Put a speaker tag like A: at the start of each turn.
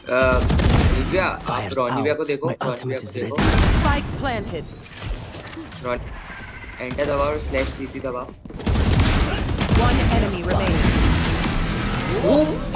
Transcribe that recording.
A: Nivea, Nivea को देखो, Nivea को देखो।
B: Spike planted.
A: एंटर दबाओ, स्लैश सीसी दबाओ।
B: One enemy remaining.